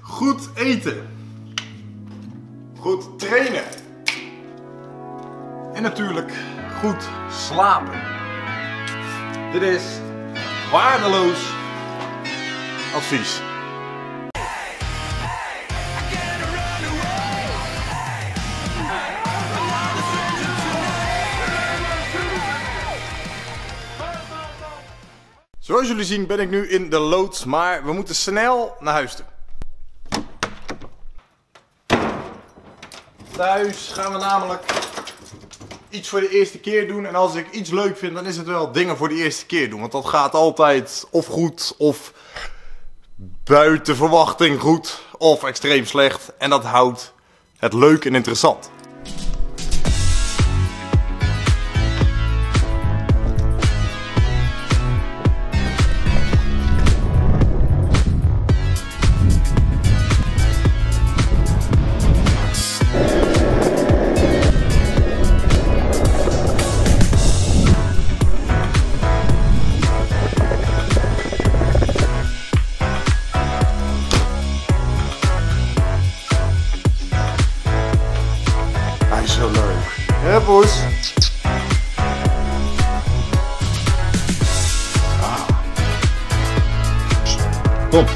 Goed eten. Goed trainen. En natuurlijk goed slapen. Dit is waardeloos advies. Zoals jullie zien ben ik nu in de loods, maar we moeten snel naar huis toe. Thuis gaan we namelijk iets voor de eerste keer doen. En als ik iets leuk vind, dan is het wel dingen voor de eerste keer doen. Want dat gaat altijd of goed, of buiten verwachting goed, of extreem slecht. En dat houdt het leuk en interessant. Zo leuk. Ja, poes. Ah. Kom.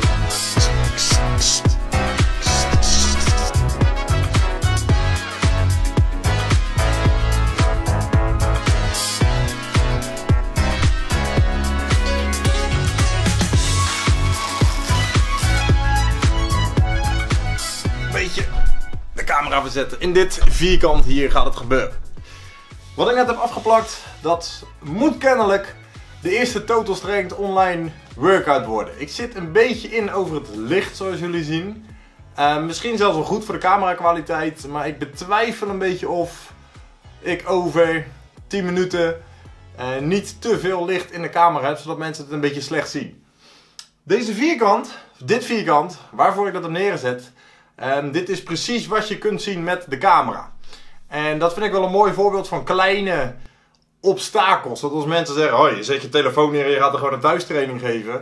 Beetje de camera verzetten. In dit vierkant hier gaat het gebeuren. Wat ik net heb afgeplakt, dat moet kennelijk de eerste Total Strength online workout worden. Ik zit een beetje in over het licht, zoals jullie zien. Misschien zelfs wel goed voor de camera kwaliteit, maar ik betwijfel een beetje of ik over 10 minuten niet te veel licht in de camera heb, zodat mensen het een beetje slecht zien. Deze vierkant, dit vierkant, waarvoor ik dat heb neergezet, dit is precies wat je kunt zien met de camera. En dat vind ik wel een mooi voorbeeld van kleine obstakels. Dat als mensen zeggen, oh, je zet je telefoon neer en je gaat er gewoon een thuistraining geven.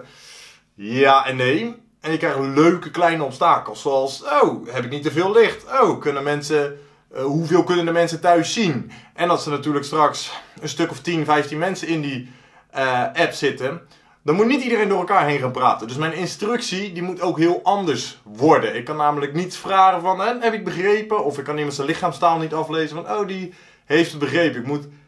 Ja en nee. En je krijgt leuke kleine obstakels. Zoals, oh, heb ik niet te veel licht? Oh, hoeveel kunnen de mensen thuis zien? En als er natuurlijk straks een stuk of 10, 15 mensen in die app zitten, dan moet niet iedereen door elkaar heen gaan praten. Dus mijn instructie die moet ook heel anders worden. Ik kan namelijk niet vragen van, heb ik begrepen? Of ik kan iemand zijn lichaamstaal niet aflezen van, oh, die heeft het begrepen. Ik moet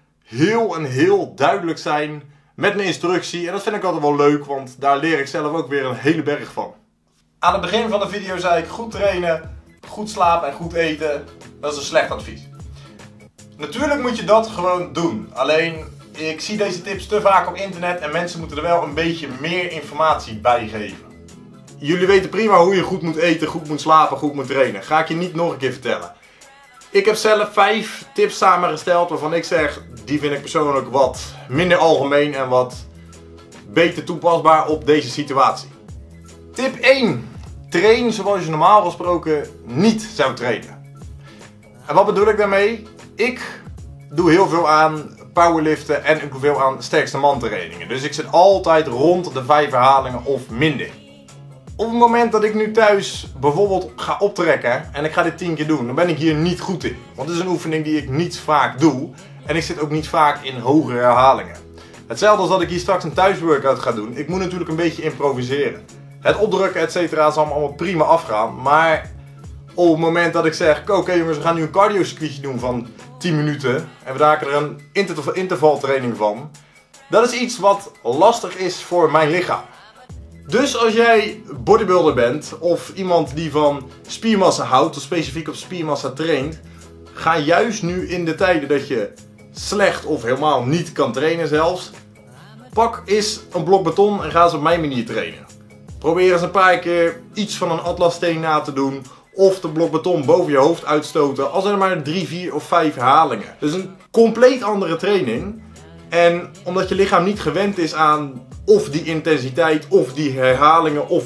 heel duidelijk zijn met mijn instructie. En dat vind ik altijd wel leuk, want daar leer ik zelf ook weer een hele berg van. Aan het begin van de video zei ik, goed trainen, goed slapen en goed eten, dat is een slecht advies. Natuurlijk moet je dat gewoon doen. Alleen, ik zie deze tips te vaak op internet en mensen moeten er wel een beetje meer informatie bij geven. Jullie weten prima hoe je goed moet eten, goed moet slapen, goed moet trainen. Ga ik je niet nog een keer vertellen. Ik heb zelf 5 tips samengesteld waarvan ik zeg, die vind ik persoonlijk wat minder algemeen en wat beter toepasbaar op deze situatie. Tip 1. Train zoals je normaal gesproken niet zou trainen. En wat bedoel ik daarmee? Ik doe heel veel aan powerliften en ik doe veel aan sterkste man trainingen. Dus ik zit altijd rond de 5 herhalingen of minder. Op het moment dat ik nu thuis bijvoorbeeld ga optrekken en ik ga dit 10 keer doen, dan ben ik hier niet goed in. Want het is een oefening die ik niet vaak doe en ik zit ook niet vaak in hogere herhalingen. Hetzelfde als dat ik hier straks een thuisworkout ga doen. Ik moet natuurlijk een beetje improviseren. Het opdrukken etc. zal allemaal prima afgaan, maar op het moment dat ik zeg, oké jongens, we gaan nu een cardio circuitje doen van 10 minuten en we maken er een intervaltraining van. Dat is iets wat lastig is voor mijn lichaam. Dus als jij bodybuilder bent of iemand die van spiermassa houdt of specifiek op spiermassa traint, ga juist nu in de tijden dat je slecht of helemaal niet kan trainen zelfs, pak eens een blok beton en ga eens op mijn manier trainen. Probeer eens een paar keer iets van een atlassteen na te doen of de blok beton boven je hoofd uitstoten, al zijn er maar 3, 4 of 5 herhalingen. Dus een compleet andere training. En omdat je lichaam niet gewend is aan of die intensiteit, of die herhalingen, of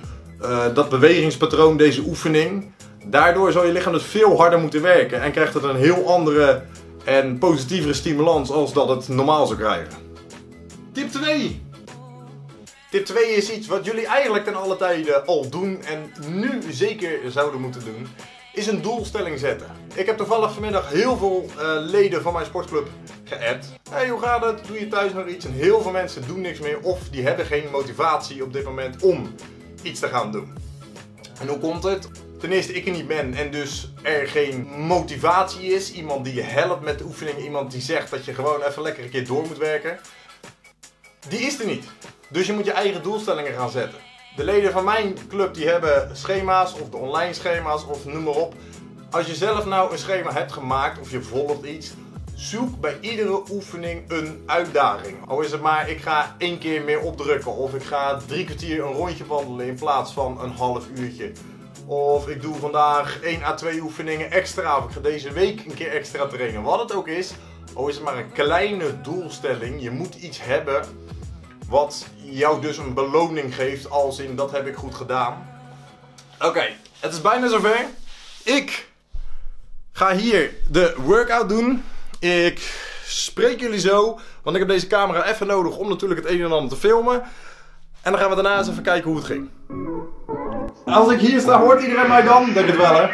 dat bewegingspatroon, deze oefening, daardoor zal je lichaam dus veel harder moeten werken en krijgt het een heel andere en positievere stimulans als dat het normaal zou krijgen. Tip 2. Tip 2 is iets wat jullie eigenlijk ten alle tijde al doen en nu zeker zouden moeten doen. Is een doelstelling zetten. Ik heb toevallig vanmiddag heel veel leden van mijn sportclub geappt. Hey, hoe gaat het? Doe je thuis nog iets? En heel veel mensen doen niks meer of die hebben geen motivatie op dit moment om iets te gaan doen. En hoe komt het? Ten eerste ik er niet ben en dus er geen motivatie is. Iemand die je helpt met de oefening, iemand die zegt dat je gewoon even lekker een keer door moet werken. Die is er niet. Dus je moet je eigen doelstellingen gaan zetten. De leden van mijn club die hebben schema's of de online schema's of noem maar op. Als je zelf nou een schema hebt gemaakt of je volgt iets, zoek bij iedere oefening een uitdaging. Al is het maar ik ga 1 keer meer opdrukken of ik ga 3 kwartier een rondje wandelen in plaats van een half uurtje. Of ik doe vandaag 1 à 2 oefeningen extra of ik ga deze week een keer extra trainen. Wat het ook is, al is het maar een kleine doelstelling, je moet iets hebben wat jou dus een beloning geeft als in dat heb ik goed gedaan. Oké, het is bijna zover. Ik ga hier de workout doen. Ik spreek jullie zo, want ik heb deze camera even nodig om natuurlijk het een en ander te filmen. En dan gaan we daarna eens even kijken hoe het ging. Als ik hier sta, hoort iedereen mij dan? Denk het wel, hè?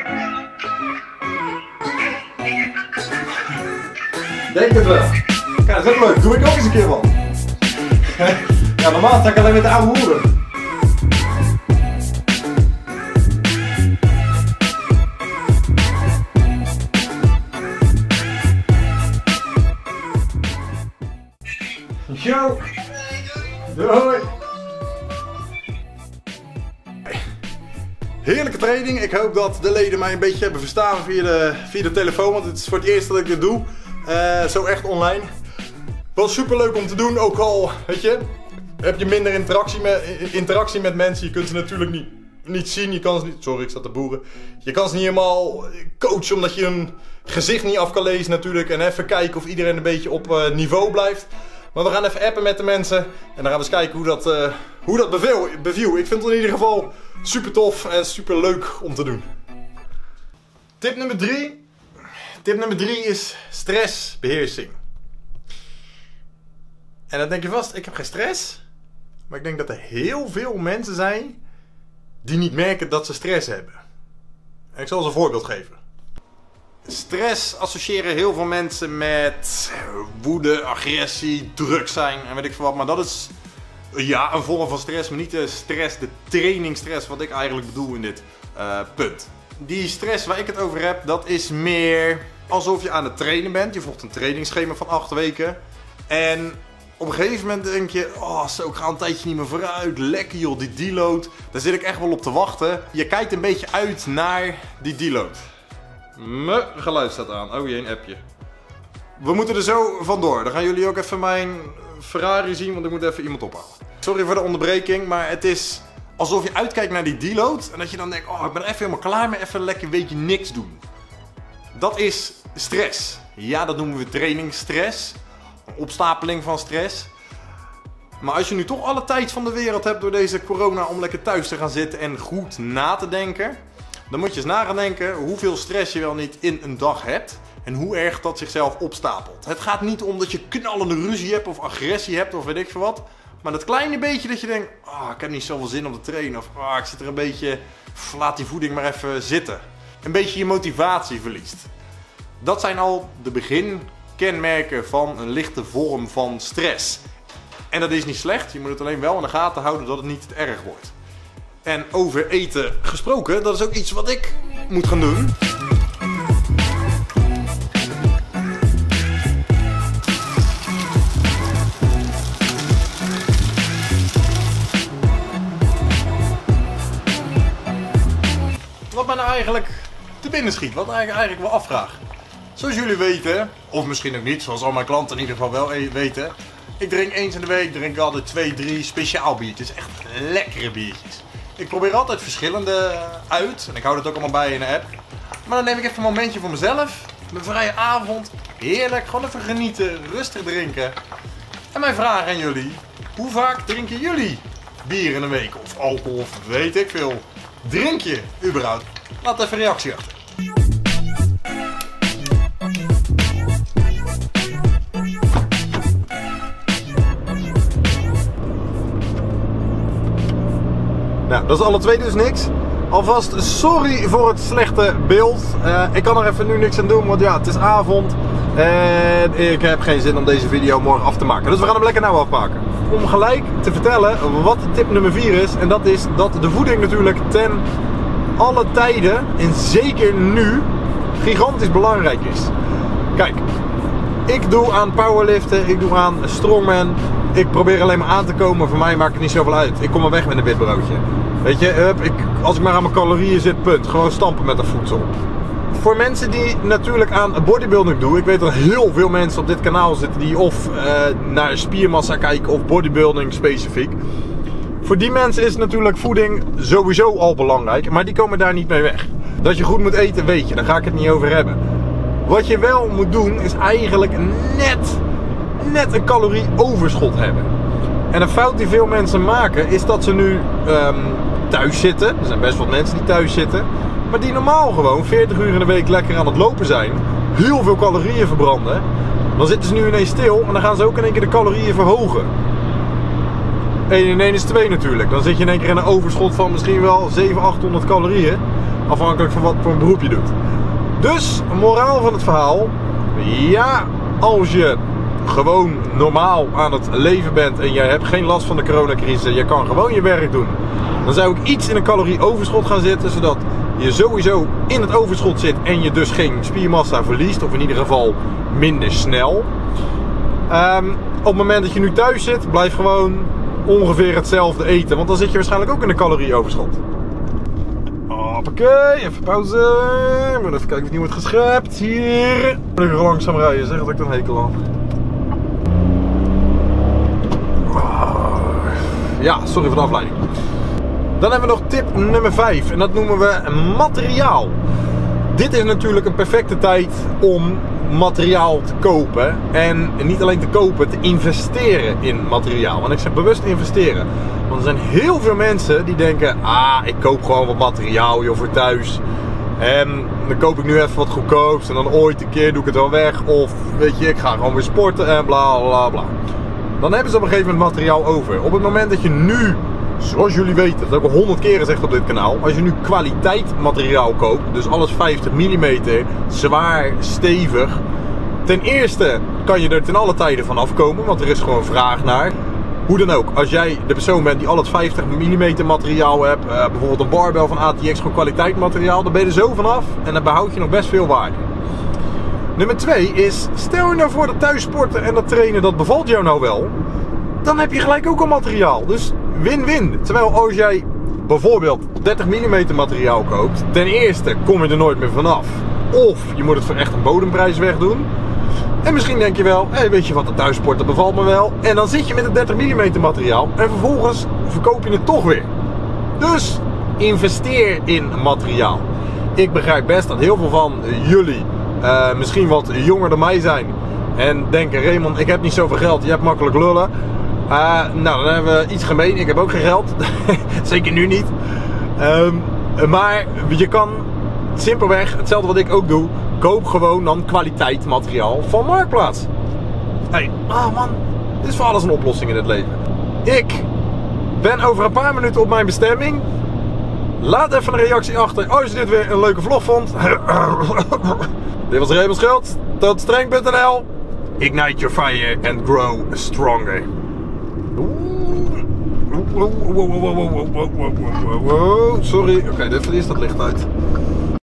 Denk het wel. Kijk, dat is ook leuk. Doe ik ook eens een keer wat. Ja, normaal sta ik alleen met de oude hoeren. Yo! Doei! Heerlijke training. Ik hoop dat de leden mij een beetje hebben verstaan via de telefoon, want het is voor het eerst dat ik dit doe. Zo echt online. Was super leuk om te doen, ook al, weet je, heb je minder interactie met mensen. Je kunt ze natuurlijk niet zien. Je kan ze niet, sorry, ik zat te boeren. Je kan ze niet helemaal coachen omdat je hun gezicht niet af kan lezen natuurlijk. En even kijken of iedereen een beetje op niveau blijft. Maar we gaan even appen met de mensen. En dan gaan we eens kijken hoe dat beviel. Ik vind het in ieder geval super tof en super leuk om te doen. Tip nummer 3. Tip nummer 3 is stressbeheersing. En dan denk je vast, ik heb geen stress. Maar ik denk dat er heel veel mensen zijn die niet merken dat ze stress hebben. En ik zal eens een voorbeeld geven. Stress associëren heel veel mensen met woede, agressie, druk zijn en weet ik veel wat. Maar dat is ja, een vorm van stress, maar niet de stress, de trainingsstress wat ik eigenlijk bedoel in dit punt. Die stress waar ik het over heb, dat is meer alsof je aan het trainen bent. Je volgt een trainingsschema van 8 weken. En op een gegeven moment denk je, oh zo, ik ga een tijdje niet meer vooruit. Lekker joh, die deload. Daar zit ik echt wel op te wachten. Je kijkt een beetje uit naar die deload. Mijn geluid staat aan. Oh jee, een appje. We moeten er zo vandoor. Dan gaan jullie ook even mijn Ferrari zien, want ik moet even iemand ophalen. Sorry voor de onderbreking, maar het is alsof je uitkijkt naar die deload. En dat je dan denkt, oh ik ben even helemaal klaar met even een lekker weekje niks doen. Dat is stress. Ja, dat noemen we trainingsstress. Opstapeling van stress. Maar als je nu toch alle tijd van de wereld hebt door deze corona om lekker thuis te gaan zitten en goed na te denken, dan moet je eens na gaan denken hoeveel stress je wel niet in een dag hebt en hoe erg dat zichzelf opstapelt. Het gaat niet om dat je knallende ruzie hebt of agressie hebt of weet ik veel wat. Maar dat kleine beetje dat je denkt, ik heb niet zoveel zin om te trainen of ik zit er een beetje, laat die voeding maar even zitten. Een beetje je motivatie verliest. Dat zijn al de beginkenmerken van een lichte vorm van stress. En dat is niet slecht, je moet het alleen wel in de gaten houden dat het niet te erg wordt. En over eten gesproken, dat is ook iets wat ik moet gaan doen. Wat mij nou eigenlijk te binnen schiet, wat ik eigenlijk wel afvraag. Zoals jullie weten, of misschien ook niet, zoals al mijn klanten in ieder geval wel weten. Ik drink eens in de week, drink altijd 2, 3 speciaal biertjes. Echt lekkere biertjes. Ik probeer altijd verschillende uit. En ik hou dat ook allemaal bij in de app. Maar dan neem ik even een momentje voor mezelf. Mijn vrije avond. Heerlijk, gewoon even genieten, rustig drinken. En mijn vraag aan jullie. Hoe vaak drinken jullie bier in een week? Of alcohol, of weet ik veel. Drink je überhaupt? Laat even een reactie achter. Nou, dat is alle twee dus niks. Alvast sorry voor het slechte beeld. Ik kan er even nu niks aan doen, want ja, het is avond. En ik heb geen zin om deze video morgen af te maken. Dus we gaan hem lekker nou afmaken. Om gelijk te vertellen wat tip nummer 4 is. En dat is dat de voeding natuurlijk ten alle tijden, en zeker nu, gigantisch belangrijk is. Kijk, ik doe aan powerliften, ik doe aan strongman. Ik probeer alleen maar aan te komen, voor mij maakt het niet zoveel uit. Ik kom maar weg met een wit broodje. Weet je, als ik maar aan mijn calorieën zit, punt. Gewoon stampen met dat voedsel. Voor mensen die natuurlijk aan bodybuilding doen, ik weet dat heel veel mensen op dit kanaal zitten die of naar spiermassa kijken of bodybuilding specifiek. Voor die mensen is natuurlijk voeding sowieso al belangrijk, maar die komen daar niet mee weg. Dat je goed moet eten, weet je, daar ga ik het niet over hebben. Wat je wel moet doen, is eigenlijk net een calorieoverschot hebben. En een fout die veel mensen maken, is dat ze nu thuis zitten. Er zijn best wel mensen die thuis zitten. Maar die normaal gewoon 40 uur in de week lekker aan het lopen zijn. Heel veel calorieën verbranden. Dan zitten ze nu ineens stil en dan gaan ze ook in één keer de calorieën verhogen. 1 in 1 is 2 natuurlijk. Dan zit je in één keer in een overschot van misschien wel 700-800 calorieën. Afhankelijk van wat voor een beroep je doet. Dus, moraal van het verhaal. Ja, als je gewoon normaal aan het leven bent en je hebt geen last van de coronacrisis, je kan gewoon je werk doen, dan zou ik iets in een calorieoverschot gaan zitten, zodat je sowieso in het overschot zit en je dus geen spiermassa verliest, of in ieder geval minder snel. Op het moment dat je nu thuis zit, blijf gewoon ongeveer hetzelfde eten, want dan zit je waarschijnlijk ook in een calorieoverschot. Hoppakee, even pauze. Ik moet even kijken of het niet wordt geschrapt. Hier. Moet ik langzaam rijden, zeg dat ik een hekel aan. Ja, sorry voor de afleiding. Dan hebben we nog tip nummer 5 en dat noemen we materiaal. Dit is natuurlijk een perfecte tijd om materiaal te kopen. En niet alleen te kopen, te investeren in materiaal. En ik zeg bewust investeren. Want er zijn heel veel mensen die denken, ik koop gewoon wat materiaal joh, voor thuis. En dan koop ik nu even wat goedkoops en dan ooit een keer doe ik het wel weg. Of weet je, ik ga gewoon weer sporten en bla bla bla. Dan hebben ze op een gegeven moment materiaal over. Op het moment dat je nu, zoals jullie weten, dat heb ik al 100 keer gezegd op dit kanaal. Als je nu kwaliteit materiaal koopt, dus alles 50 mm, zwaar, stevig. Ten eerste kan je er ten alle tijden van afkomen, want er is gewoon vraag naar. Hoe dan ook, als jij de persoon bent die al het 50 mm materiaal hebt, bijvoorbeeld een barbell van ATX, gewoon kwaliteit materiaal, dan ben je er zo vanaf en dan behoud je nog best veel waarde. Nummer 2 is, stel je nou voor dat thuissporten en dat trainen, dat bevalt jou nou wel, dan heb je gelijk ook al materiaal. Dus win-win. Terwijl als jij bijvoorbeeld 30 mm materiaal koopt, ten eerste kom je er nooit meer vanaf. Of je moet het voor echt een bodemprijs wegdoen. En misschien denk je wel, weet je wat, dat thuissporten bevalt me wel. En dan zit je met het 30 mm materiaal en vervolgens verkoop je het toch weer. Dus investeer in materiaal. Ik begrijp best dat heel veel van jullie misschien wat jonger dan mij zijn. En denken, Raymond, ik heb niet zoveel geld, je hebt makkelijk lullen. Nou, dan hebben we iets gemeen. Ik heb ook geen geld. Zeker nu niet. Maar je kan simpelweg, hetzelfde wat ik ook doe, koop gewoon dan kwaliteit materiaal van Marktplaats. Man, dit is voor alles een oplossing in het leven. Ik ben over een paar minuten op mijn bestemming. Laat even een reactie achter als je dit weer een leuke vlog vond. Dit was Raymond Schultz. Tot streng.nl. Ignite your fire and grow stronger. Sorry, oké, even eerst dat licht uit.